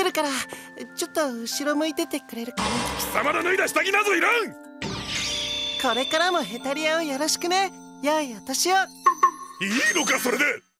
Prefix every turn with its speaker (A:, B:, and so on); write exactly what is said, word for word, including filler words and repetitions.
A: ってるからちょっと後ろ向いててくれるかな。
B: 貴様の脱いだ下着などいらん。
A: これからもヘタリアをよろしくね。良いお年を。
B: いいのかそれで。